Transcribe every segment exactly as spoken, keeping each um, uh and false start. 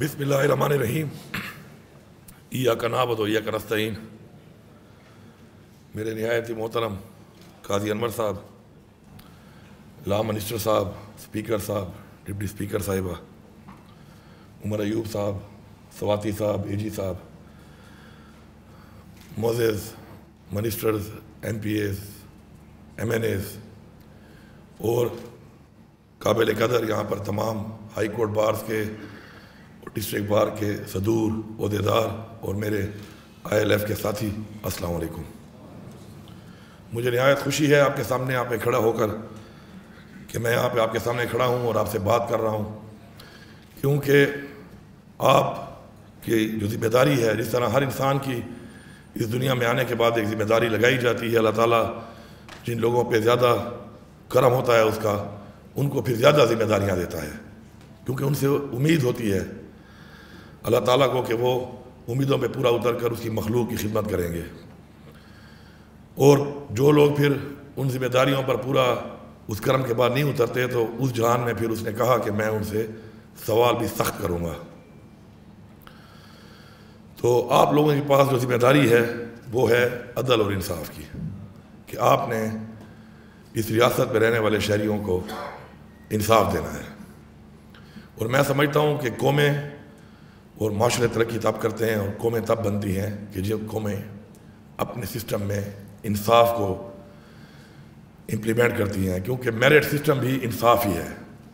بسم اللہ الرحمن الرحیم ایاک نعبد و ایاک نستعین۔ میرے نہایت ہی محترم قاضی انور صاحب، لا منسٹر صاحب، اسپیکر صاحب، ڈپٹی اسپیکر صاحبہ، عمر ایوب صاحب، سواتی صاحب، اے جی صاحب، معزز ministers, M P As, M N As اور قابل قدر یہاں پر تمام ہائی کورٹ بارز کے اور ڈسٹرکٹ بار کے صدور، عہدیدار اور میرے آئی ایل ایف کے ساتھی، السلام علیکم۔ مجھے نہایت خوشی ہے آپ کے سامنے آپ پہ کھڑا ہو کر کہ میں یہاں پہ آپ کے سامنے کھڑا ہوں اور آپ سے بات کر رہا ہوں، کیونکہ آپ کی جو ذمہ داری ہے، جس طرح ہر انسان کی اس دنیا میں آنے کے بعد ایک ذمہ داری لگائی جاتی ہے، اللہ تعالیٰ جن لوگوں پہ زیادہ کرم ہوتا ہے اس کا، ان کو پھر زیادہ ذمہ داریاں دیتا ہے، کیونکہ ان سے امید ہوتی ہے اللہ تعالیٰ کو کہ وہ امیدوں پہ پورا اتر کر اس کی مخلوق کی خدمت کریں گے۔ اور جو لوگ پھر ان ذمہ داریوں پر پورا اس کرم کے بعد نہیں اترتے تو اس جہان میں پھر اس نے کہا کہ میں ان سے سوال بھی سخت کروں گا۔ تو آپ لوگوں کے پاس جو ذمہ داری ہے وہ ہے عدل اور انصاف کی، کہ آپ نے اس ریاست میں رہنے والے شہریوں کو انصاف دینا ہے۔ اور میں سمجھتا ہوں کہ قومیں اور معاشرے ترقی تب کرتے ہیں اور قومیں تب بنتی ہیں کہ جب قومیں اپنے سسٹم میں انصاف کو امپلیمنٹ کرتی ہیں، کیونکہ میرٹ سسٹم بھی انصاف ہی ہے۔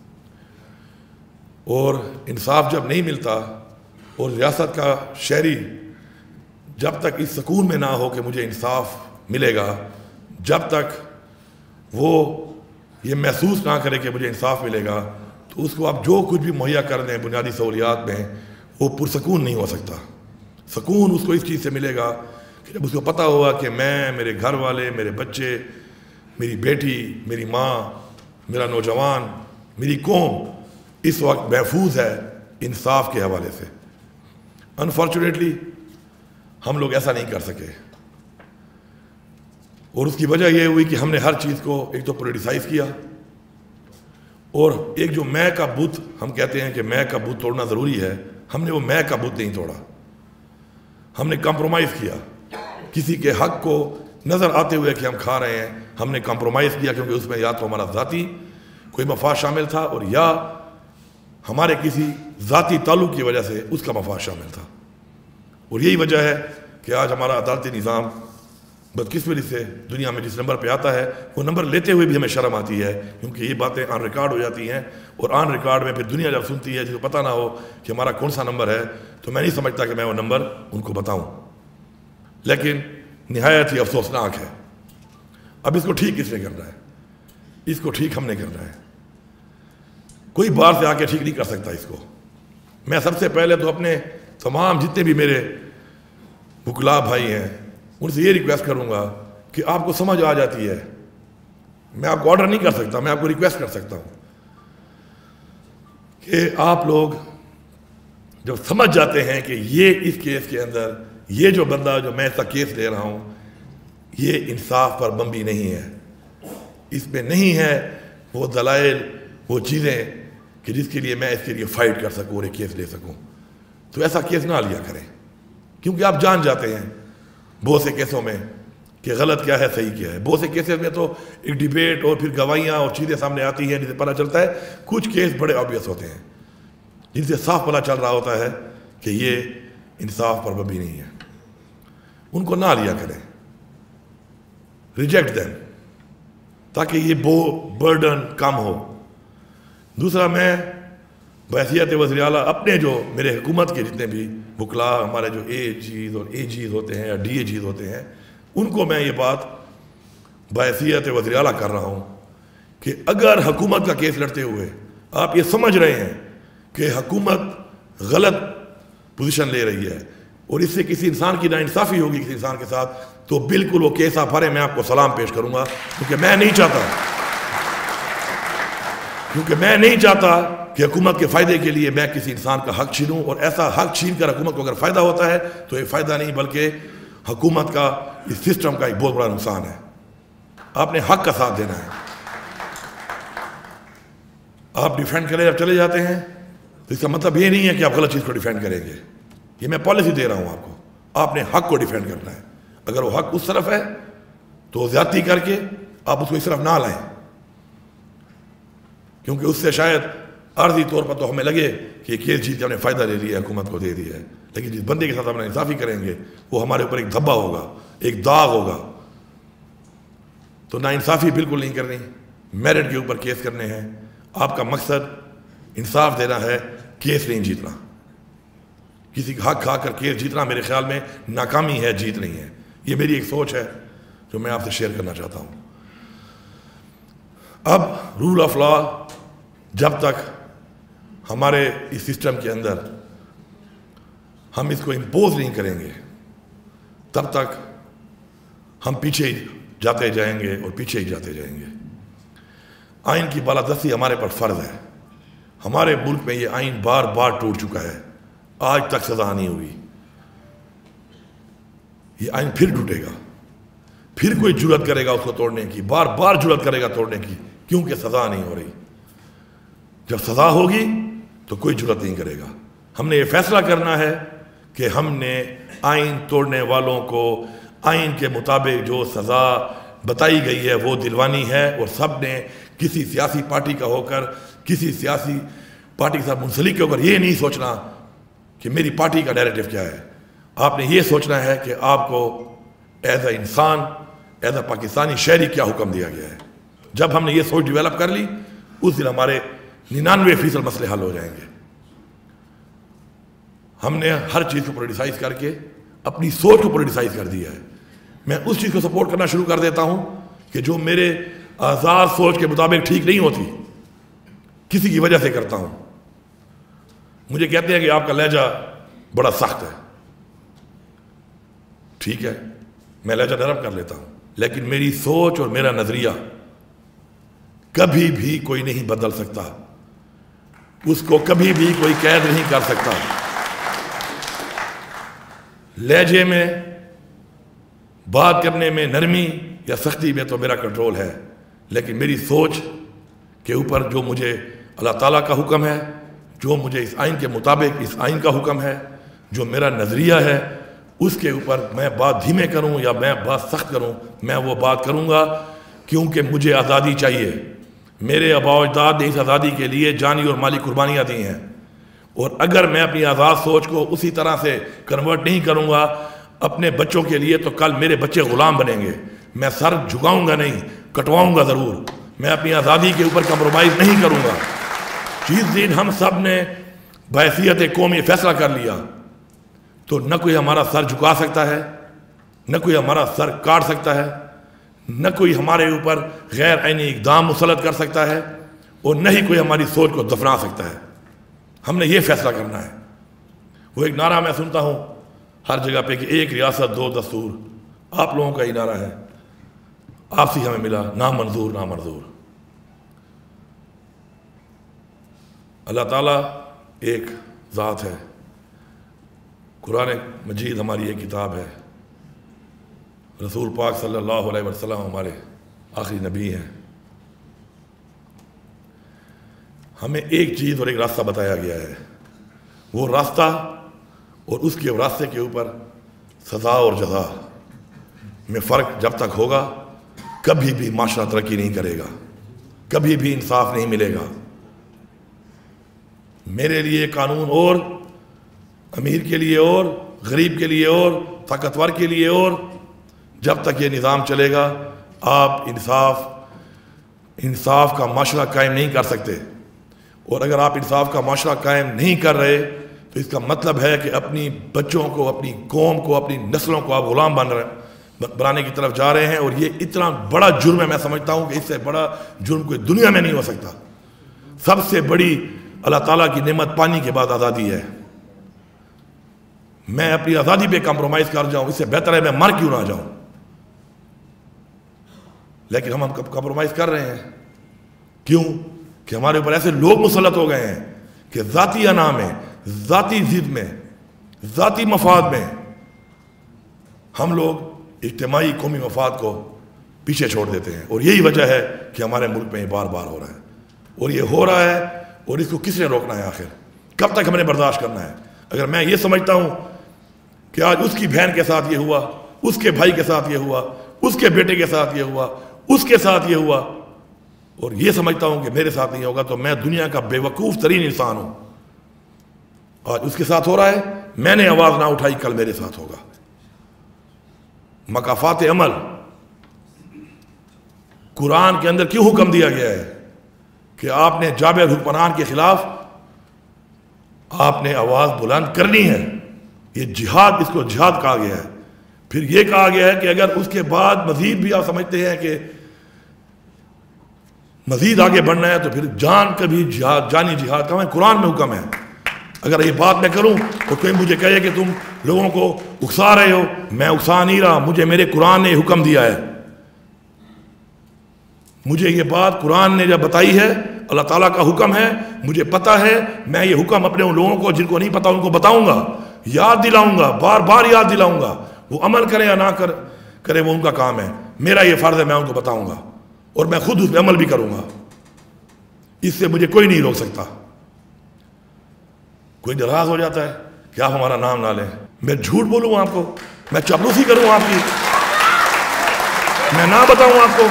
اور انصاف جب نہیں ملتا اور ریاست کا شہری جب تک اس سکون میں نہ ہو کہ مجھے انصاف ملے گا، جب تک وہ یہ محسوس نہ کرے کہ مجھے انصاف ملے گا، تو اس کو آپ جو کچھ بھی مہیا کر دیں بنیادی سہولیات میں، وہ پرسکون نہیں ہو سکتا۔ سکون اس کو اس چیز سے ملے گا کہ جب اس کو پتہ ہوگا کہ میں، میرے گھر والے، میرے بچے، میری بیٹی، میری ماں، میرا نوجوان، میری قوم اس وقت محفوظ ہے انصاف کے حوالے سے۔ انفارچونیٹلی ہم لوگ ایسا نہیں کر سکے، اور اس کی وجہ یہ ہوئی کہ ہم نے ہر چیز کو ایک تو پولیٹیسائز کیا، اور ایک جو میں کا بت ہم کہتے ہیں کہ میں کا بت توڑنا ضروری ہے، ہم نے وہ میں کا بت نہیں توڑا، ہم نے کمپرومائز کیا۔ کسی کے حق کو نظر آتے ہوئے کہ ہم کھا رہے ہیں، ہم نے کمپرومائز کیا، کیونکہ اس میں یا تو ہمارا ذاتی کوئی مفاد شامل تھا اور یا ہمارے کسی ذاتی تعلق کی وجہ سے اس کا مفاد شامل تھا۔ اور یہی وجہ ہے کہ آج ہمارا عدالتی نظام بدقسمتی سے دنیا میں جس نمبر پہ آتا ہے، وہ نمبر لیتے ہوئے بھی ہمیں شرم آتی ہے، کیونکہ یہ باتیں آن ریکارڈ ہو جاتی ہیں، اور آن ریکارڈ میں پھر دنیا جب سنتی ہے، جس کو پتہ نہ ہو کہ ہمارا کون سا نمبر ہے، تو میں نہیں سمجھتا کہ میں وہ نمبر ان کو بتاؤں۔ لیکن نہایت ہی افسوسناک ہے۔ اب اس کو ٹھیک کس نے کرنا ہے؟ اس کو ٹھیک ہم نے کرنا ہے، کوئی باہر سے آ کے ٹھیک نہیں کر سکتا اس کو۔ میں سب سے پہلے تو اپنے تمام جتنے بھی میرے وکلاء بھائی ہیں ان سے یہ ریکویسٹ کروں گا کہ آپ کو سمجھ آ جاتی ہے، میں آپ کو آرڈر نہیں کر سکتا، میں آپ کو ریکویسٹ کر سکتا ہوں کہ آپ لوگ جب سمجھ جاتے ہیں کہ یہ اس کیس کے اندر یہ جو بندہ جو میں اس کا کیس لے رہا ہوں یہ انصاف پر مبنی نہیں ہے، اس میں نہیں ہے وہ دلائل، وہ چیزیں کہ جس کے لیے میں اس کے لیے فائٹ کر سکوں اور ایک کیس لے سکوں، تو ایسا کیس نہ لیا کریں، کیونکہ آپ جان جاتے ہیں بہت سے کیسوں میں کہ غلط کیا ہے صحیح کیا ہے۔ بہت سے کیسز میں تو ایک ڈیبیٹ اور پھر گواہیاں اور چیزیں سامنے آتی ہیں جن سے پتہ چلتا ہے، کچھ کیس بڑے آبویس ہوتے ہیں جن سے صاف پتہ چل رہا ہوتا ہے کہ یہ انصاف پر مبنی نہیں ہے، ان کو نہ لیا کریں، ریجیکٹ دیم، تاکہ یہ بو برڈن کم ہو۔ دوسرا، میں بحیثیت وزیر اعلیٰ اپنے جو میرے حکومت کے جتنے بھی وکلاء ہمارے جو اے جیز اور اے جیز ہوتے ہیں یا ڈی اے جیز ہوتے ہیں، ان کو میں یہ بات بحیثیت وزیر اعلیٰ کر رہا ہوں کہ اگر حکومت کا کیس لڑتے ہوئے آپ یہ سمجھ رہے ہیں کہ حکومت غلط پوزیشن لے رہی ہے اور اس سے کسی انسان کی ناانصافی ہوگی کسی انسان کے ساتھ، تو بالکل وہ کیس آپ ہرے میں آپ کو سلام پیش کروں گا، کیونکہ میں نہیں چاہتا کیونکہ میں نہیں چاہتا کہ حکومت کے فائدے کے لیے میں کسی انسان کا حق چھینوں، اور ایسا حق چھین کر حکومت کو اگر فائدہ ہوتا ہے تو یہ فائدہ نہیں بلکہ حکومت کا اس سسٹم کا ایک بہت بڑا نقصان ہے۔ آپ نے حق کا ساتھ دینا ہے۔ آپ ڈیفینڈ کرے جب چلے جاتے ہیں تو اس کا مطلب یہ نہیں ہے کہ آپ غلط چیز کو ڈیفینڈ کریں گے. یہ میں پالیسی دے رہا ہوں آپ کو. آپ نے حق کو ڈیفینڈ کرنا ہے. اگر وہ حق اس طرف ہے تو زیادتی کر کے آپ اس کو اس طرف نہ لائیں, کیونکہ اس سے شاید عارضی طور پر تو ہمیں لگے کہ یہ کیس جیت کے ہم نے فائدہ لے لیا ہے, حکومت کو دے دیا ہے, لیکن جس بندے کے ساتھ ہم نے انصافی کریں گے وہ ہمارے اوپر ایک دھبا ہوگا, ایک داغ ہوگا. تو نا انصافی بالکل نہیں کرنی, میرٹ کے اوپر کیس کرنے ہیں. آپ کا مقصد انصاف دینا ہے, کیس نہیں جیتنا. کسی کا حق کھا کر کیس جیتنا میرے خیال میں ناکامی ہے, جیت نہیں ہے. یہ میری ایک سوچ ہے جو میں آپ سے شیئر کرنا چاہتا ہوں. اب رول آف لا جب تک ہمارے اس سسٹم کے اندر ہم اس کو امپوز نہیں کریں گے تب تک ہم پیچھے ہی جاتے جائیں گے اور پیچھے ہی جاتے جائیں گے. آئین کی بالادستی ہمارے پر فرض ہے. ہمارے ملک میں یہ آئین بار بار ٹوٹ چکا ہے, آج تک سزا نہیں ہوئی. یہ آئین پھر ٹوٹے گا, پھر کوئی جرات کرے گا اس کو توڑنے کی, بار بار جرات کرے گا توڑنے کی, کیونکہ سزا نہیں ہو رہی. جب سزا ہوگی تو کوئی جرات نہیں کرے گا. ہم نے یہ فیصلہ کرنا ہے کہ ہم نے آئین توڑنے والوں کو آئین کے مطابق جو سزا بتائی گئی ہے وہ دلوانی ہے, اور سب نے کسی سیاسی پارٹی کا ہو کر, کسی سیاسی پارٹی کے ساتھ منسلک ہو کر یہ نہیں سوچنا کہ میری پارٹی کا ڈائریکٹو کیا ہے. آپ نے یہ سوچنا ہے کہ آپ کو ایز اے انسان, ایز اے پاکستانی شہری کیا حکم دیا گیا ہے. جب ہم نے یہ سوچ ڈیولپ کر لی اس دن ہمارے ننانوے فیصد مسئلے حل ہو جائیں گے. ہم نے ہر چیز کو پولیٹیسائز کر کے اپنی سوچ کو پولیٹیسائز کر دیا ہے. میں اس چیز کو سپورٹ کرنا شروع کر دیتا ہوں کہ جو میرے آزاد سوچ کے مطابق ٹھیک نہیں ہوتی, کسی کی وجہ سے کرتا ہوں. مجھے کہتے ہیں کہ آپ کا لہجہ بڑا سخت ہے. ٹھیک ہے, میں لہجہ نرم کر لیتا ہوں, لیکن میری سوچ اور میرا نظریہ کبھی بھی کوئی نہیں بدل سکتا. اس کو کبھی بھی کوئی قید نہیں کر سکتا. لہجے میں, بات کرنے میں نرمی یا سختی میں تو میرا کنٹرول ہے, لیکن میری سوچ کے اوپر جو مجھے اللہ تعالیٰ کا حکم ہے, جو مجھے اس آئین کے مطابق اس آئین کا حکم ہے, جو میرا نظریہ ہے, اس کے اوپر میں بات دھیمے کروں یا میں بات سخت کروں, میں وہ بات کروں گا, کیونکہ مجھے آزادی چاہیے. میرے آباء و اجداد نے اس آزادی کے لیے جانی اور مالی قربانیاں دی ہیں, اور اگر میں اپنی آزاد سوچ کو اسی طرح سے کنورٹ نہیں کروں گا اپنے بچوں کے لیے تو کل میرے بچے غلام بنیں گے. میں سر جھکاؤں گا نہیں, کٹواؤں گا ضرور. میں اپنی آزادی کے اوپر کمپرومائز نہیں کروں گا. جس دن ہم سب نے بحیثیت قوم یہ فیصلہ کر لیا تو نہ کوئی ہمارا سر جھکا سکتا ہے, نہ کوئی ہمارا سر کاٹ سکتا ہے, نہ کوئی ہمارے اوپر غیر عینی اقدام مسلط کر سکتا ہے, اور نہ ہی کوئی ہماری سوچ کو دفنا سکتا ہے. ہم نے یہ فیصلہ کرنا ہے. وہ ایک نعرہ میں سنتا ہوں ہر جگہ پہ کہ ایک ریاست دو دستور, آپ لوگوں کا ہی نعرہ ہے, آپ سے ہمیں ملا نا منظور نا منظور. اللہ تعالیٰ ایک ذات ہے, قرآن مجید ہماری ایک کتاب ہے, رسول پاک صلی اللہ علیہ وسلم ہمارے آخری نبی ہیں. ہمیں ایک چیز اور ایک راستہ بتایا گیا ہے, وہ راستہ اور اس کے راستے کے اوپر سزا اور جزا میں فرق جب تک ہوگا کبھی بھی معاشرہ ترقی نہیں کرے گا, کبھی بھی انصاف نہیں ملے گا. میرے لیے قانون اور, امیر کے لیے اور, غریب کے لیے اور, طاقتور کے لیے اور. جب تک یہ نظام چلے گا آپ انصاف انصاف کا معاشرہ قائم نہیں کر سکتے. اور اگر آپ انصاف کا معاشرہ قائم نہیں کر رہے تو اس کا مطلب ہے کہ اپنی بچوں کو, اپنی قوم کو, اپنی نسلوں کو آپ غلام بن رہے بنانے کی طرف جا رہے ہیں. اور یہ اتنا بڑا جرم ہے, میں سمجھتا ہوں کہ اس سے بڑا جرم کوئی دنیا میں نہیں ہو سکتا. سب سے بڑی اللہ تعالیٰ کی نعمت پانی کے بعد آزادی ہے. میں اپنی آزادی پہ کمپرومائز کر جاؤں, اس سے بہتر ہے میں مر کیوں نہ جاؤں. لیکن ہم ہم کمپرومائز کر رہے ہیں. کیوں؟ کہ ہمارے اوپر ایسے لوگ مسلط ہو گئے ہیں کہ ذاتی انا میں, ذاتی ضد میں, ذاتی مفاد میں ہم لوگ اجتماعی قومی مفاد کو پیچھے چھوڑ دیتے ہیں. اور یہی وجہ ہے کہ ہمارے ملک میں یہ بار بار ہو رہا ہے. اور یہ ہو رہا ہے, اور اس کو کس نے روکنا ہے آخر؟ کب تک ہم نے برداشت کرنا ہے؟ اگر میں یہ سمجھتا ہوں کہ آج اس کی بہن کے ساتھ یہ ہوا، اس کے بھائی کے ساتھ یہ ہوا، اس کے بیٹے کے ساتھ یہ ہوا، اس کے ساتھ یہ ہوا، اور یہ سمجھتا ہوں کہ میرے ساتھ نہیں ہوگا، تو میں دنیا کا بے وقوف ترین انسان ہوں۔ آج اس کے ساتھ ہو رہا ہے، میں نے آواز نہ اٹھائی، کل میرے ساتھ ہوگا۔ مکافات عمل قرآن کے اندر کیوں حکم دیا گیا ہے کہ آپ نے جابر حکمران کے خلاف آپ نے آواز بلند کرنی ہے؟ یہ جہاد، اس کو جہاد کہا گیا ہے۔ پھر یہ کہا گیا ہے کہ اگر اس کے بعد مزید بھی آپ سمجھتے ہیں کہ مزید آگے بڑھنا ہے تو پھر جان کا بھی جہاد، جانی جہاد کا ہے، قرآن میں حکم ہے۔ اگر یہ بات میں کروں تو کوئی مجھے کہے کہ تم لوگوں کو اکسا رہے ہو، میں اکسا نہیں رہا، مجھے میرے قرآن نے حکم دیا ہے۔ مجھے یہ بات قرآن نے جب بتائی ہے، اللہ تعالیٰ کا حکم ہے، مجھے پتہ ہے، میں یہ حکم اپنے ان لوگوں کو جن کو نہیں پتا ان کو بتاؤں گا، یاد دلاؤں گا، بار بار یاد دلاؤں گا۔ وہ عمل کرے یا نہ کر کرے وہ ان کا کام ہے، میرا یہ فرض ہے میں ان کو بتاؤں گا، اور میں خود اس پہ عمل بھی کروں گا۔ اس سے مجھے کوئی نہیں روک سکتا۔ کوئی ناراض ہو جاتا ہے کہ آپ ہمارا نام نہ لیں، میں جھوٹ بولوں آپ کو، میں چاپلوسی کروں آپ کی، میں نہ بتاؤں آپ کو،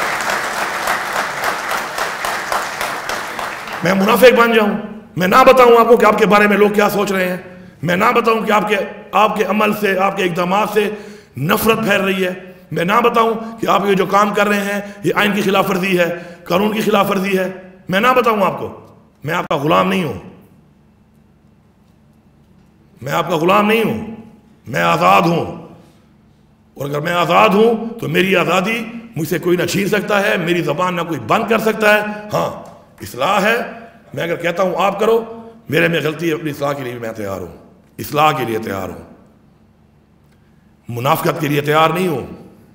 میں منافق بن جاؤں، میں نہ بتاؤں آپ کو کہ آپ کے بارے میں لوگ کیا سوچ رہے ہیں، میں نہ بتاؤں کہ آپ کے آپ کے عمل سے، آپ کے اقدامات سے نفرت پھیل رہی ہے، میں نہ بتاؤں کہ آپ یہ جو کام کر رہے ہیں یہ آئین کی خلاف ورزی ہے، قانون کی خلاف ورزی ہے، میں نہ بتاؤں آپ کو۔ میں آپ کا غلام نہیں ہوں، میں آپ کا غلام نہیں ہوں، میں آزاد ہوں، اور اگر میں آزاد ہوں تو میری آزادی مجھ سے کوئی نہ چھین سکتا ہے، میری زبان نہ کوئی بند کر سکتا ہے۔ ہاں اصلاح ہے، میں اگر کہتا ہوں آپ کرو، میرے میں غلطی ہے، اپنی اصلاح کے لیے میں تیار ہوں، اصلاح کے لیے تیار ہوں، منافقت کے لیے تیار نہیں ہوں۔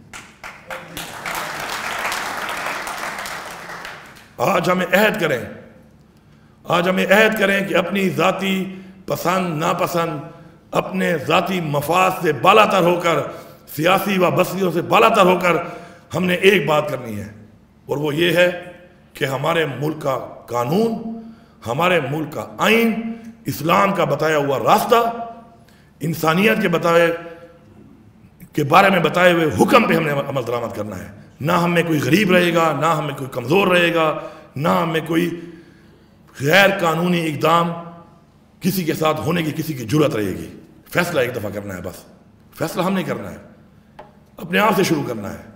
آج ہمیں عہد کریں، آج ہمیں عہد کریں کہ اپنی ذاتی پسند ناپسند، اپنے ذاتی مفاد سے بالا تر ہو کر، سیاسی و بستیوں سے بالا تر ہو کر ہم نے ایک بات کرنی ہے، اور وہ یہ ہے کہ ہمارے ملک کا قانون، ہمارے ملک کا آئین، اسلام کا بتایا ہوا راستہ، انسانیت کے بتائے کے بارے میں بتائے ہوئے حکم پہ ہم نے عمل درآمد کرنا ہے۔ نہ ہم میں کوئی غریب رہے گا، نہ ہم میں کوئی کمزور رہے گا، نہ ہم میں کوئی غیر قانونی اقدام کسی کے ساتھ ہونے کی کسی کی جرت رہے گی۔ فیصلہ ایک دفعہ کرنا ہے، بس فیصلہ ہم نہیں کرنا ہے، اپنے آپ سے شروع کرنا ہے،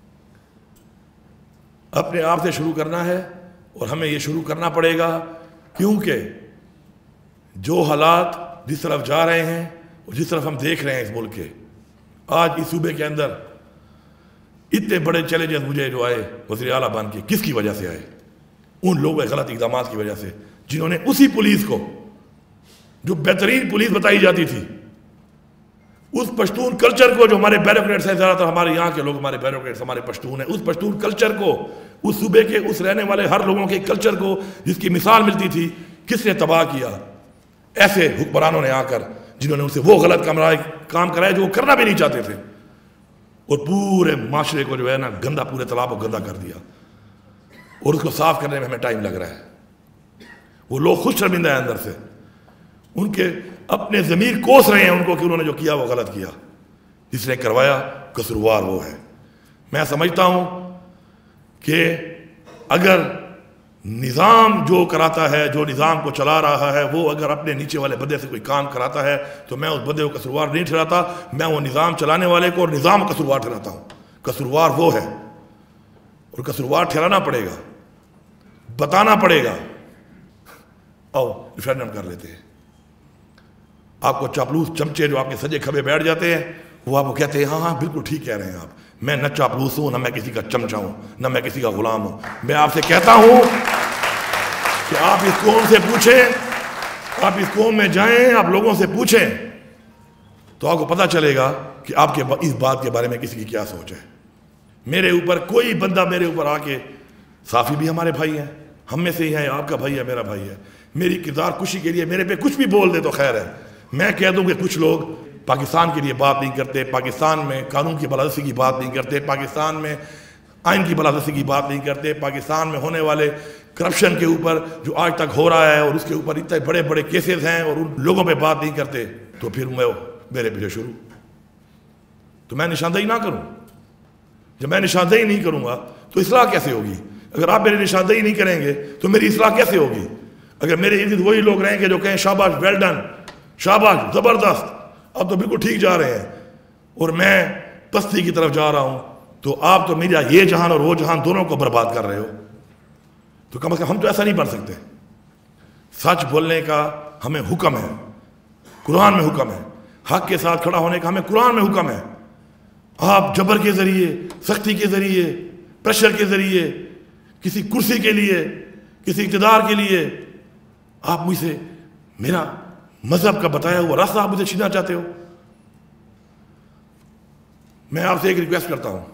اپنے آپ سے شروع کرنا ہے، اور ہمیں یہ شروع کرنا پڑے گا، کیونکہ جو حالات جس طرف جا رہے ہیں اور جس طرف ہم دیکھ رہے ہیں اس ملک کے، آج اس صوبے کے اندر اتنے بڑے چیلنجز مجھے جو آئے وزیر اعلیٰ بن کے، کس کی وجہ سے آئے؟ ان لوگوں کے غلط اقدامات کی وجہ سے، جنہوں نے اسی پولیس کو جو بہترین پولیس بتائی جاتی تھی، اس پشتون کلچر کو جو ہمارے بیوروکریٹس ہیں، زیادہ تر ہمارے یہاں کے لوگ ہمارے بیوروکریٹس ہمارے پشتون ہیں، اس پشتون کلچر کو، اس صوبے کے اس رہنے والے ہر لوگوں کے کلچر کو جس کی مثال ملتی تھی، کس نے تباہ کیا؟ ایسے حکمرانوں نے آ کر، جنہوں نے ان سے وہ غلط کام کرائے جو وہ کرنا بھی نہیں چاہتے تھے، اور پورے معاشرے کو جو ہے نا گندا، پورے تالاب کو گندا کر دیا، اور اس کو صاف کرنے میں ہمیں ٹائم لگ رہا ہے۔ وہ لوگ خود شرمندہ ہیں اندر سے، ان کے اپنے ضمیر کوس رہے ہیں ان کو کہ انہوں نے جو کیا وہ غلط کیا، جس نے کروایا قصوروار وہ ہے۔ میں سمجھتا ہوں کہ اگر نظام جو کراتا ہے، جو نظام کو چلا رہا ہے، وہ اگر اپنے نیچے والے بندے سے کوئی کام کراتا ہے تو میں اس بندے کو قصوروار نہیں ٹھہراتا، میں وہ نظام چلانے والے کو اور نظام قصوروار ٹھہراتا ہوں۔ قصوروار وہ ہے، اور قصوروار ٹھہرانا پڑے گا، بتانا پڑے گا۔ آؤ ریفرینڈم کر لیتے ہیں۔ آپ کو چاپلوس چمچے جو آپ کے سجے کھبے بیٹھ جاتے ہیں، وہ آپ کو کہتے ہیں ہاں ہاں بالکل ٹھیک کہہ رہے ہیں آپ، میں نہ چاپلوس ہوں، نہ میں کسی کا چمچا ہوں، نہ میں کسی کا غلام ہوں۔ میں آپ سے کہتا ہوں کہ آپ اس قوم سے پوچھیں، آپ اس قوم میں جائیں، آپ لوگوں سے پوچھیں تو آپ کو پتہ چلے گا کہ آپ کے اس بات کے بارے میں کسی کی کیا سوچ ہے۔ میرے اوپر کوئی بندہ میرے اوپر آ کے، صافی بھی ہمارے بھائی ہیں، ہم میں سے ہی ہیں، آپ کا بھائی ہے، میرا بھائی ہے، میری کردار کشی کے لیے میرے پہ کچھ بھی بول دے تو خیر ہے۔ میں کہہ دوں کہ کچھ لوگ پاکستان کے لیے بات نہیں کرتے، پاکستان میں قانون کی بالادستی کی بات نہیں کرتے، پاکستان میں آئین کی بالادستی کی بات نہیں کرتے، پاکستان میں ہونے والے کرپشن کے اوپر جو آج تک ہو رہا ہے اور اس کے اوپر اتنے بڑے بڑے کیسز ہیں اور ان لوگوں پہ بات نہیں کرتے، تو پھر میں میرے پیچھے شروع تو میں نشاندہی نہ کروں. جب میں نشاندہی نہیں کروں گا تو اصلاح کیسے ہوگی؟ اگر آپ میری نشاندہی نہیں کریں گے تو میری اصلاح کیسے ہوگی؟ اگر میرے ارد وہی لوگ رہیں گے جو کہیں شاباش ویل ڈن، شاباش زبردست، اب تو بالکل ٹھیک جا رہے ہیں، اور میں پستی کی طرف جا رہا ہوں، تو آپ تو میرا یہ جہان اور وہ جہان دونوں کو برباد کر رہے ہو. تو کم از کم ہم تو ایسا نہیں بن سکتے. سچ بولنے کا ہمیں حکم ہے، قرآن میں حکم ہے. حق کے ساتھ کھڑا ہونے کا ہمیں قرآن میں حکم ہے. آپ جبر کے ذریعے، سختی کے ذریعے، پریشر کے ذریعے، کسی کرسی کے لیے، کسی اقتدار کے لیے آپ مجھ سے میرا مذہب کا بتایا ہوا راستہ آپ مجھے چھینا چاہتے ہو. میں آپ سے ایک ریکویسٹ کرتا ہوں،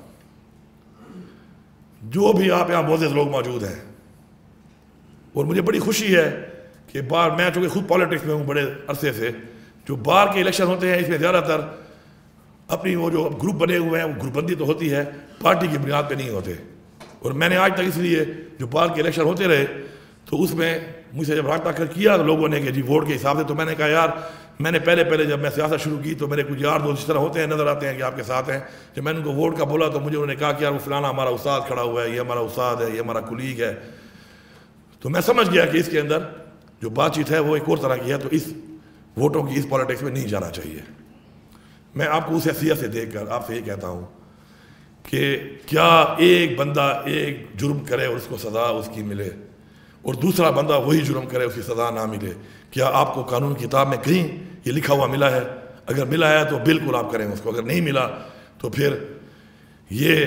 جو بھی آپ یہاں معزز لوگ موجود ہیں، اور مجھے بڑی خوشی ہے کہ بار میں چونکہ خود پالیٹکس میں ہوں بڑے عرصے سے، جو بار کے الیکشن ہوتے ہیں اس میں زیادہ تر اپنی وہ جو گروپ بنے ہوئے ہیں وہ گروپ بندی تو ہوتی ہے، پارٹی کی بنیاد پہ نہیں ہوتے. اور میں نے آج تک اس لیے جو بار کے الیکشن ہوتے رہے تو اس میں مجھ سے جب رابطہ کر کیا لوگوں نے کہ جی ووٹ کے حساب سے، تو میں نے کہا یار میں نے پہلے پہلے جب میں سیاست شروع کی تو میرے کچھ یار دوست اس طرح ہوتے ہیں، نظر آتے ہیں کہ آپ کے ساتھ ہیں. جب میں نے ان کو ووٹ کا بولا تو مجھے انہوں نے کہا کہ یار وہ فلانا ہمارا استاد کھڑا ہوا ہے، یہ ہمارا استاد ہے، یہ ہمارا کولیگ ہے. تو میں سمجھ گیا کہ اس کے اندر جو بات چیت ہے وہ ایک اور طرح کی ہے، تو اس ووٹوں کی اس پالیٹکس میں نہیں جانا چاہیے. میں آپ کو اس حیثیت سے دیکھ کر آپ سے یہ کہتا ہوں کہ کیا ایک بندہ ایک جرم کرے اور اس کو سزا اس کی ملے، اور دوسرا بندہ وہی جرم کرے اس کی سزا نہ ملے؟ کیا آپ کو قانون کتاب میں کہیں یہ لکھا ہوا ملا ہے؟ اگر ملا ہے تو بالکل آپ کریں اس کو، اگر نہیں ملا تو پھر یہ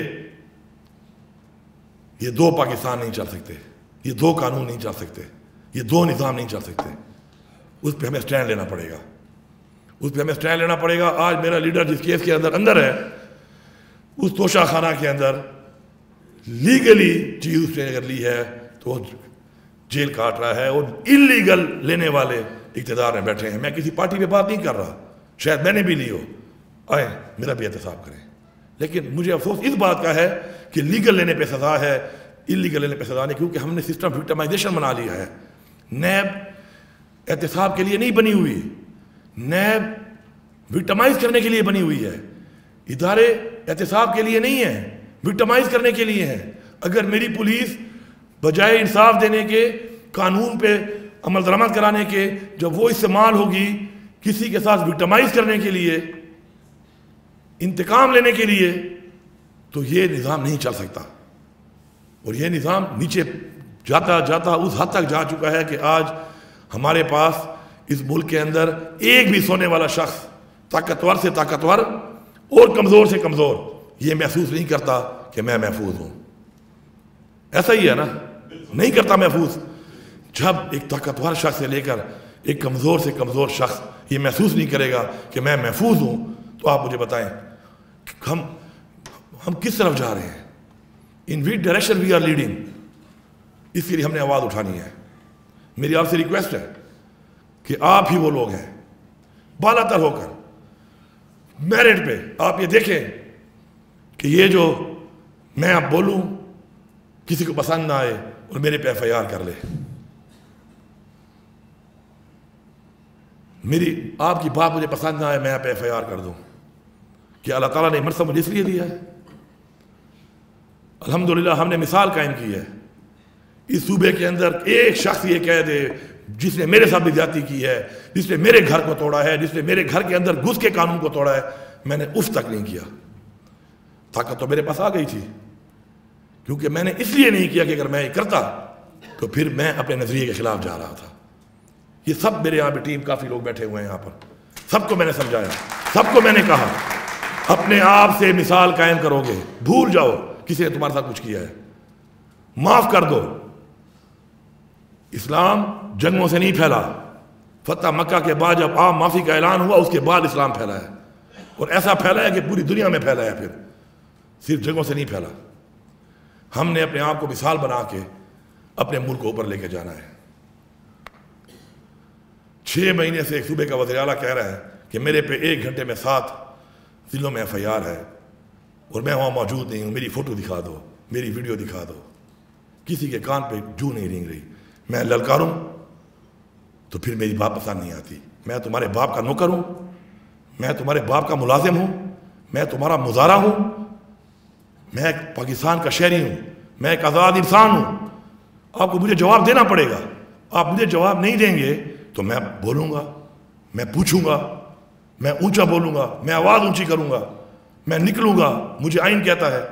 یہ دو پاکستان نہیں چل سکتے، یہ دو قانون نہیں چل سکتے، یہ دو نظام نہیں چل سکتے. اس پہ ہمیں سٹینڈ لینا پڑے گا، اس پہ ہمیں سٹینڈ لینا پڑے گا. آج میرا لیڈر جس کیس کے اندر اندر ہے، اس توشہ خانہ کے اندر لیگلی چیز اس نے اگر لی ہے تو وہ جیل کاٹ رہا ہے، اور انلیگل لینے والے اقتدار میں بیٹھے ہیں. میں کسی پارٹی پہ بات نہیں کر رہا، شاید میں نے بھی لی ہو، آئیں میرا بھی احتساب کریں. لیکن مجھے افسوس اس بات کا ہے کہ لیگل لینے پہ سزا ہے، انلیگل لینے پہ سزا نہیں، کیونکہ ہم نے سسٹم وکٹمائزیشن بنا لیا ہے. نیب احتساب کے لیے نہیں بنی ہوئی، نیب وکٹمائز کرنے کے لیے بنی ہوئی ہے. ادارے احتساب کے لیے نہیں ہیں، وکٹمائز کرنے کے لیے ہیں. اگر میری پولیس بجائے انصاف دینے کے، قانون پہ عمل درآمد کرانے کے، جب وہ استعمال ہوگی کسی کے ساتھ وکٹمائز کرنے کے لیے، انتقام لینے کے لیے، تو یہ نظام نہیں چل سکتا. اور یہ نظام نیچے جاتا جاتا اس حد تک جا چکا ہے کہ آج ہمارے پاس اس ملک کے اندر ایک بھی سونے والا شخص طاقتور سے طاقتور اور کمزور سے کمزور یہ محسوس نہیں کرتا کہ میں محفوظ ہوں. ایسا ہی ہے نا؟ نہیں کرتا محفوظ. جب ایک طاقتور شخص سے لے کر ایک کمزور سے کمزور شخص یہ محسوس نہیں کرے گا کہ میں محفوظ ہوں، تو آپ مجھے بتائیں ہم ہم کس طرف جا رہے ہیں؟ In which direction we are leading. اس کے لیے ہم نے آواز اٹھانی ہے. میری آپ سے ریکویسٹ ہے کہ آپ ہی وہ لوگ ہیں بالا تر ہو کر میرٹ پہ آپ یہ دیکھیں کہ یہ جو میں اب بولوں کسی کو پسند نہ آئے اور میرے پہ ایف آئی آر کر لے. میری آپ کی بات مجھے پسند نہ آئے، میں پہ ایف آئی آر کر دوں. کیا اللہ تعالیٰ نے مرتبہ مجھے اس لیے دیا ہے؟ الحمدللہ ہم نے مثال قائم کی ہے. اس صوبے کے اندر ایک شخص یہ کہہ دے جس نے میرے ساتھ بھی زیادتی کی ہے، جس نے میرے گھر کو توڑا ہے، جس نے میرے گھر کے اندر گھس کے قانون کو توڑا ہے، میں نے اف تک نہیں کیا. طاقت تو میرے پاس آ گئی تھی، کیونکہ میں نے اس لیے نہیں کیا کہ اگر میں یہ کرتا تو پھر میں اپنے نظریے کے خلاف جا رہا تھا. یہ سب میرے یہاں پہ ٹیم کافی لوگ بیٹھے ہوئے ہیں یہاں پر، سب کو میں نے سمجھایا، سب کو میں نے کہا اپنے آپ سے مثال قائم کرو گے، بھول جاؤ کسی نے تمہارے ساتھ کچھ کیا ہے، معاف کر دو. اسلام جنگوں سے نہیں پھیلا. فتح مکہ کے بعد جب عام معافی کا اعلان ہوا اس کے بعد اسلام پھیلا ہے، اور ایسا پھیلا ہے کہ پوری دنیا میں پھیلا ہے، پھر صرف جنگوں سے نہیں پھیلا. ہم نے اپنے آپ کو مثال بنا کے اپنے ملک کو اوپر لے کے جانا ہے. چھ مہینے سے ایک صوبے کا وزیر اعلیٰ کہہ رہا ہے کہ میرے پہ ایک گھنٹے میں سات ضلعوں میں ایف آئی آر ہے اور میں وہاں موجود نہیں ہوں، میری فوٹو دکھا دو، میری ویڈیو دکھا دو. کسی کے کان پہ جو نہیں رینگ رہی. میں للکاروں تو پھر میری بات پسند نہیں آتی. میں تمہارے باپ کا نوکر ہوں, میں تمہارے باپ کا ملازم ہوں, میں تمہارا مزارع ہوں, میں ایک پاکستان کا شہری ہوں, میں ایک آزاد انسان ہوں. آپ کو مجھے جواب دینا پڑے گا. آپ مجھے جواب نہیں دیں گے تو میں بولوں گا, میں پوچھوں گا, میں اونچا بولوں گا, میں آواز اونچی کروں گا, میں نکلوں گا. مجھے آئین کہتا ہے.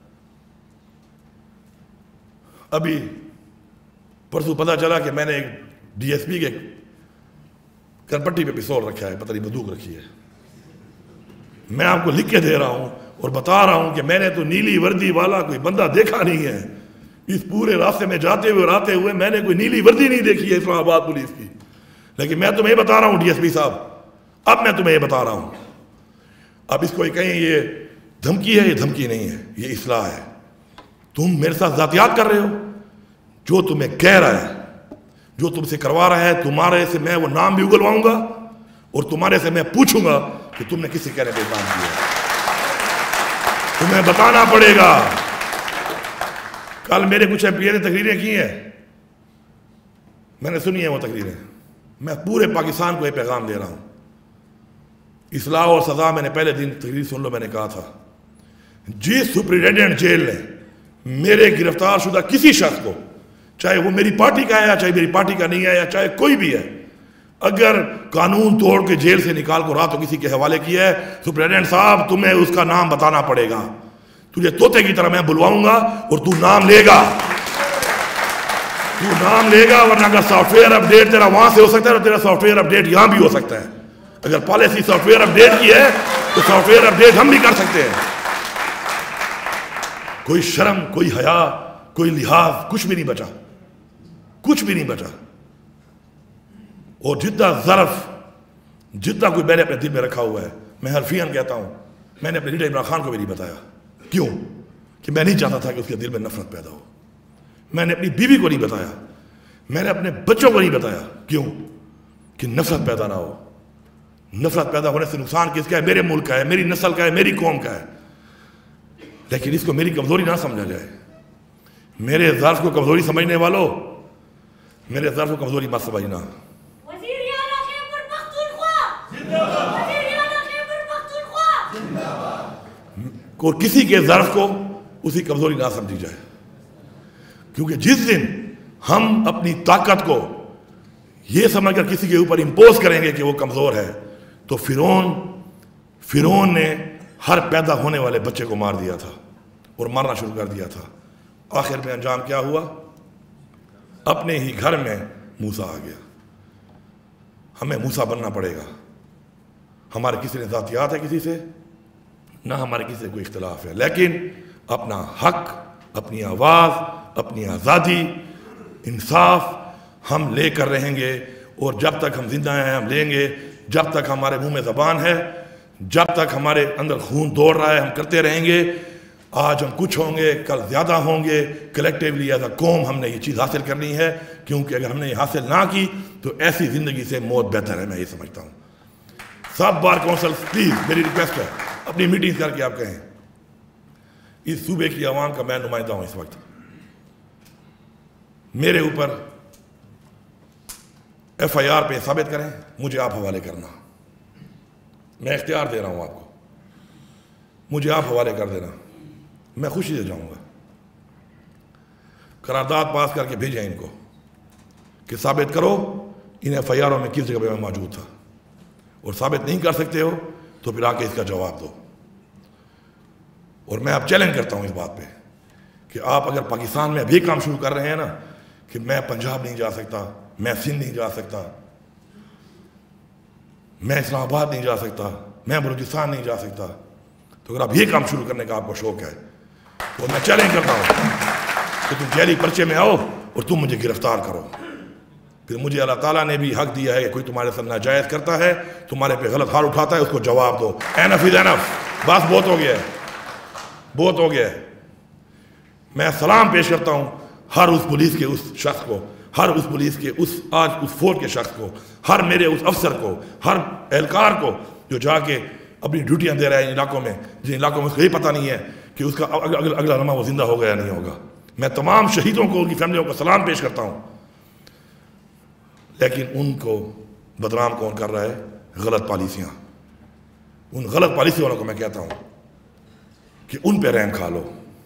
ابھی پرسوں پتہ چلا کہ میں نے ایک ڈی ایس پی کے کرپٹی پہ پستول رکھا ہے, پتہ نہیں بندوق رکھی ہے. میں آپ کو لکھ کے دے رہا ہوں اور بتا رہا ہوں کہ میں نے تو نیلی وردی والا کوئی بندہ دیکھا نہیں ہے. اس پورے راستے میں جاتے ہوئے اور آتے ہوئے میں نے کوئی نیلی وردی نہیں دیکھی ہے اسلام آباد پولیس کی. لیکن میں تمہیں بتا رہا ہوں ڈی ایس پی صاحب, اب میں تمہیں یہ بتا رہا ہوں. اب اس کو کہیں یہ دھمکی ہے, یہ دھمکی نہیں ہے, یہ اصلاح ہے. تم میرے ساتھ ذاتیات کر رہے ہو. جو تمہیں کہہ رہا ہے, جو تم سے کروا رہا ہے, تمہارے سے میں وہ نام بھی اگلواؤں گا اور تمہارے سے میں پوچھوں گا کہ تم نے کس سے کہنے پہ کام کیا. تمہیں بتانا پڑے گا. کل میرے کچھ ایم پی اے نے تقریریں کی ہیں, میں نے سنی ہیں وہ تقریریں. میں پورے پاکستان کو یہ پیغام دے رہا ہوں. اصلاح اور سزا میں نے پہلے دن تقریر سن لو, میں نے کہا تھا جس سپرنٹینڈنٹ جیل نے میرے گرفتار شدہ کسی شخص کو, چاہے وہ میری پارٹی کا ہے یا چاہے میری پارٹی کا نہیں ہے یا چاہے کوئی بھی ہے, اگر قانون توڑ کے جیل سے نکال کو رات کو کسی کے حوالے کیا ہے, سپرنٹینڈنٹ صاحب تمہیں اس کا نام بتانا پڑے گا. تجھے طوطے کی طرح میں بلواؤں گا اور تو نام لے گا, تو نام لے گا. ورنہ اگر سافٹ ویئر اپ ڈیٹ تیرا وہاں سے ہو سکتا ہے تو تیرا سافٹ ویئر اپ ڈیٹ یہاں بھی ہو سکتا ہے. اگر policy software update کی ہے تو سافٹ ویئر اپ ڈیٹ ہم بھی کر سکتے ہیں. کوئی شرم, کوئی حیا, کوئی لحاظ, کچھ بھی نہیں بچا, کچھ بھی نہیں بچا. اور جتنا ظرف, جتنا کوئی میں نے اپنے دل میں رکھا ہوا ہے, میں حرفیاً کہتا ہوں, میں نے اپنے لیڈر عمران خان کو بھی نہیں بتایا. کیوں؟ کہ میں نہیں چاہتا تھا کہ اس کے دل میں نفرت پیدا ہو. میں نے اپنی بیوی کو نہیں بتایا, میں نے اپنے بچوں کو نہیں بتایا. کیوں؟ کہ نفرت پیدا نہ ہو. نفرت پیدا ہونے سے نقصان کس کا ہے؟ میرے ملک کا ہے, میری نسل کا ہے, میری قوم کا ہے. لیکن اس کو میری کمزوری نہ سمجھا جائے. میرے ظرف کو کمزوری سمجھنے والوں, میرے ظرف کو کمزوری مت سمجھنا. اور کسی کے ظرف کو اسی کمزوری نہ سمجھی جائے. کیونکہ جس دن ہم اپنی طاقت کو یہ سمجھ کر کسی کے اوپر امپوز کریں گے کہ وہ کمزور ہے, تو فرعون فرعون نے ہر پیدا ہونے والے بچے کو مار دیا تھا اور مارنا شروع کر دیا تھا. آخر میں انجام کیا ہوا؟ اپنے ہی گھر میں موسیٰ آ گیا. ہمیں موسیٰ بننا پڑے گا. ہمارے کسی نے ذاتیات ہے کسی سے, نہ ہمارے کسی سے کوئی اختلاف ہے, لیکن اپنا حق, اپنی آواز, اپنی آزادی, انصاف ہم لے کر رہیں گے. اور جب تک ہم زندہ ہیں ہم لیں گے. جب تک ہمارے منہ میں زبان ہے, جب تک ہمارے اندر خون دوڑ رہا ہے, ہم کرتے رہیں گے. آج ہم کچھ ہوں گے, کل زیادہ ہوں گے. کلیکٹیولی ایز اے قوم ہم نے یہ چیز حاصل کرنی ہے, کیونکہ اگر ہم نے یہ حاصل نہ کی تو ایسی زندگی سے موت بہتر ہے. میں یہ سمجھتا ہوں. سب بار کونسل پلیز میری ریکویسٹ ہے, اپنی میٹنگ کر کے آپ کہیں اس صوبے کی عوام کا میں نمائندہ ہوں اس وقت, میرے اوپر ایف آئی آر پہ ثابت کریں, مجھے آپ حوالے کرنا. میں اختیار دے رہا ہوں آپ کو, مجھے آپ حوالے کر دینا, میں خوشی سے جاؤں گا. قرارداد پاس کر کے بھیجیں ان کو کہ ثابت کرو ان ایف آئی آروں میں کس جگہ پہ میں موجود تھا. اور ثابت نہیں کر سکتے ہو تو پھر آ کے اس کا جواب دو. اور میں اب چیلنج کرتا ہوں اس بات پہ کہ آپ اگر پاکستان میں ابھی کام شروع کر رہے ہیں نا کہ میں پنجاب نہیں جا سکتا, میں سندھ نہیں جا سکتا, میں اسلام آباد نہیں جا سکتا, میں بلوچستان نہیں جا سکتا, تو اگر آپ یہ کام شروع کرنے کا آپ کو شوق ہے تو میں چیلنج کرتا ہوں کہ تم جیلی پرچے میں آؤ اور تم مجھے گرفتار کرو. پھر مجھے اللہ تعالیٰ نے بھی حق دیا ہے کہ کوئی تمہارے ساتھ ناجائز کرتا ہے, تمہارے پہ غلط ہار اٹھاتا ہے, اس کو جواب دو. اینف از اینف, بس بہت ہو گیا ہے, بہت ہو گیا ہے. میں سلام پیش کرتا ہوں ہر اس پولیس کے اس شخص کو, ہر اس پولیس کے اس آج اس فورس کے شخص کو, ہر میرے اس افسر کو, ہر اہلکار کو جو جا کے اپنی ڈیوٹیاں دے رہا ہے ان علاقوں میں, جن علاقوں میں اس کو یہ پتہ نہیں ہے کہ اس کا اگلا لمحہ وہ زندہ ہوگا یا نہیں ہوگا. میں تمام شہیدوں کو، ان کی فیملیوں کو سلام پیش کرتا ہوں، لیکن ان کو بدنام کون کر رہا ہے؟ غلط پالیسیاں۔ ان غلط پالیسی والوں کو میں کہتا ہوں کہ ان پہ رحم کھا لو۔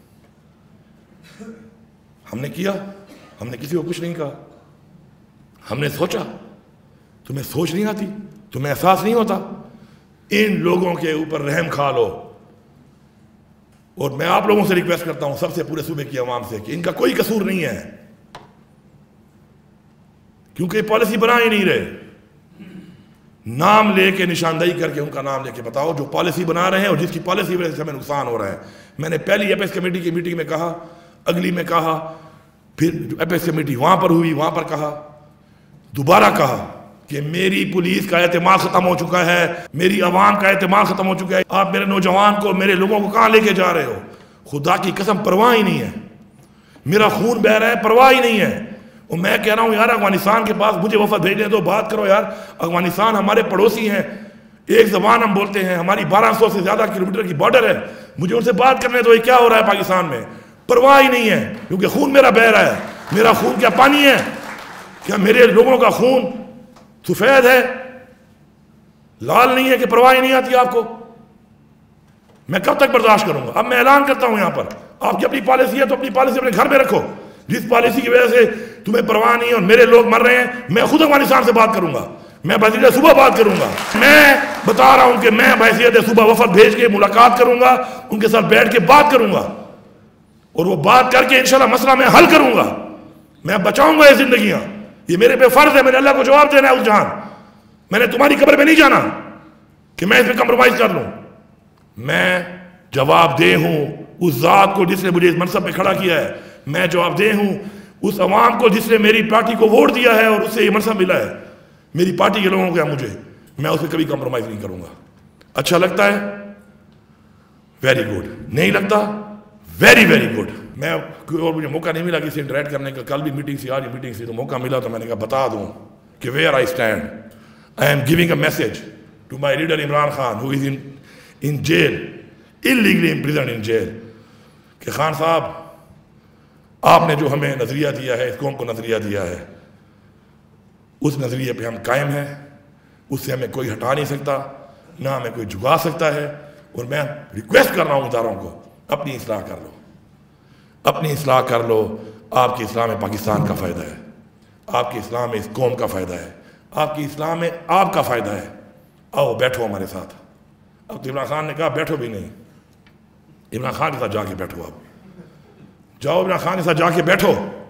ہم نے کیا، ہم نے کسی کو کچھ نہیں کہا، ہم نے سوچا۔ تمہیں سوچ نہیں آتی؟ تمہیں احساس نہیں ہوتا؟ ان لوگوں کے اوپر رحم کھا لو۔ اور میں آپ لوگوں سے ریکویسٹ کرتا ہوں، سب سے، پورے صوبے کی عوام سے، کہ ان کا کوئی قصور نہیں ہے، کیونکہ یہ پالیسی بنا ہی نہیں رہے۔ نام لے کے، نشاندہی کر کے ان کا نام لے کے بتاؤ جو پالیسی بنا رہے ہیں اور جس کی پالیسی وجہ سے ہمیں نقصان ہو رہا ہے۔ میں نے پہلی ایپیکس کمیٹی کی میٹنگ میں کہا، اگلی میں کہا، پھر جو ایپیکس کمیٹی وہاں پر ہوئی وہاں پر کہا، دوبارہ کہا کہ میری پولیس کا اعتماد ختم ہو چکا ہے، میری عوام کا اعتماد ختم ہو چکا ہے۔ آپ میرے نوجوان کو، میرے لوگوں کو کہاں لے کے جا رہے ہو؟ خدا کی قسم پرواہ ہی نہیں ہے، میرا خون بہہ رہا ہے، پرواہ ہی نہیں ہے۔ اور میں کہہ رہا ہوں یار، افغانستان کے پاس مجھے وفد بھیجنے دو، بات کرو یار۔ افغانستان ہمارے پڑوسی ہیں، ایک زبان ہم بولتے ہیں، ہماری بارہ سو سے زیادہ کلومیٹر کی بارڈر ہے، مجھے ان سے بات کرنے دو۔ یہ کیا ہو رہا ہے پاکستان میں؟ پرواہ ہی نہیں ہے، کیونکہ خون میرا بہہ رہا ہے۔ میرا خون کیا پانی ہے؟ کیا میرے لوگوں کا خون سفید ہے، لال نہیں ہے کہ پرواہ ہی نہیں آتی آپ کو؟ میں کب تک برداشت کروں گا؟ اب میں اعلان کرتا ہوں یہاں پر، آپ کی اپنی پالیسی ہے تو اپنی پالیسی اپنے گھر میں رکھو۔ جس پالیسی کی وجہ سے تمہیں پرواہ نہیں ہے اور میرے لوگ مر رہے ہیں، میں خود افغانستان سے بات کروں گا، میں بحیثیت صوبہ بات کروں گا۔ میں بتا رہا ہوں کہ میں بحیثیت صوبہ وفد بھیج کے ملاقات کروں گا، ان کے ساتھ بیٹھ کے بات کروں گا، اور وہ بات کر کے انشاءاللہ مسئلہ میں حل کروں گا۔ میں بچاؤں گا یہ زندگیاں، یہ میرے پہ فرض ہے، میں نے اللہ کو جواب دینا ہے اس جہان۔ میں نے تمہاری قبر میں نہیں جانا کہ میں اس میں کمپرومائز کر لوں۔ میں جواب دہ ہوں اس ذات کو جس نے مجھے اس منصب پہ کھڑا کیا ہے، میں جواب دہ ہوں اس عوام کو جس نے میری پارٹی کو ووٹ دیا ہے اور اس سے یہ منصب ملا ہے، میری پارٹی کے لوگوں کو مجھے، میں اسے کبھی کمپرومائز نہیں کروں گا۔ اچھا لگتا ہے؟ Very good. نہیں لگتا؟ Very very good. میں اور مجھے موقع نہیں ملا کسی انٹریکٹ کرنے کا، کل بھی میٹنگ سی، آج بھی میٹنگ سی، تو موقع ملا تو میں نے کہا بتا دوں کہ where I stand. I am giving a message to my leader Imran Khan who is in in jail, illegally imprisoned in jail، کہ خان صاحب آپ نے جو ہمیں نظریہ دیا ہے، اس قوم کو نظریہ دیا ہے، اس نظریے پہ ہم قائم ہیں، اس سے ہمیں کوئی ہٹا نہیں سکتا، نہ ہمیں کوئی جھکا سکتا ہے۔ اور میں ریکویسٹ کر رہا ہوں اداروں کو، اپنی اصلاح کر لو، اپنی اصلاح کر لو۔ آپ کی اصلاح میں پاکستان کا فائدہ ہے، آپ کی اصلاح میں اس قوم کا فائدہ ہے، آپ کی اصلاح میں آپ کا فائدہ ہے۔ آؤ بیٹھو ہمارے ساتھ۔ اب تو عمران خان نے کہا بیٹھو بھی نہیں، عمران خان کے ساتھ جا کے بیٹھو، آپ جاؤ عمران خان کے ساتھ جا کے بیٹھو۔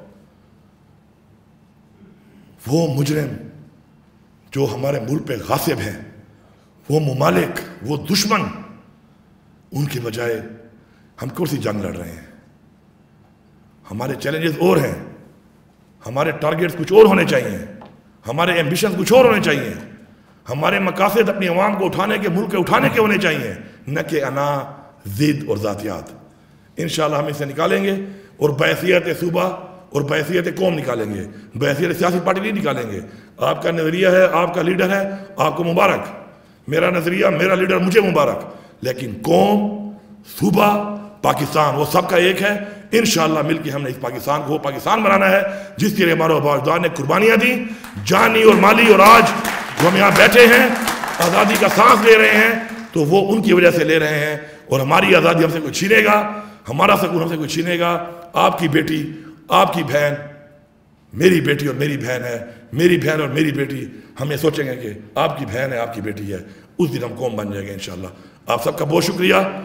وہ مجرم جو ہمارے ملک پہ غاصب ہیں، وہ ممالک، وہ دشمن، ان کے بجائے ہم کون سی جنگ لڑ رہے ہیں؟ ہمارے چیلنجز اور ہیں، ہمارے ٹارگیٹس کچھ اور ہونے چاہیے، ہمارے ایمبیشنز کچھ اور ہونے چاہیے، ہمارے مقاصد اپنی عوام کو اٹھانے کے، ملک کے اٹھانے کے ہونے چاہیے، نہ کہ انا، ضد اور ذاتیات۔ انشاءاللہ ہم اسے نکالیں گے، اور بحیثیت صوبہ اور بحیثیت قوم نکالیں گے، بحیثیت سیاسی پارٹی نہیں نکالیں گے۔ آپ کا نظریہ ہے، آپ کا لیڈر ہے، آپ کو مبارک۔ میرا نظریہ، میرا لیڈر، مجھے مبارک۔ لیکن قوم، صوبہ، پاکستان، وہ سب کا ایک ہے۔ انشاءاللہ مل کے ہم نے اس پاکستان کو وہ پاکستان بنانا ہے جس کے لیے ہمارے آباء نے قربانیاں دیں، جانی اور مالی، اور آج جو ہم یہاں بیٹھے ہیں آزادی کا سانس لے رہے ہیں تو وہ ان کی وجہ سے لے رہے ہیں۔ اور ہماری آزادی ہم سے کوئی چھینے گا، ہمارا سکون ہم سے کوئی چھینے گا؟ آپ کی بیٹی، آپ کی بہن، میری بیٹی اور میری بہن ہے، میری بہن اور میری بیٹی، ہم یہ سوچیں گے کہ آپ کی بہن ہے، آپ کی بیٹی ہے، اس دن ہم قوم بن جائیں گے انشاءاللہ۔ آپ سب کا بہت شکریہ۔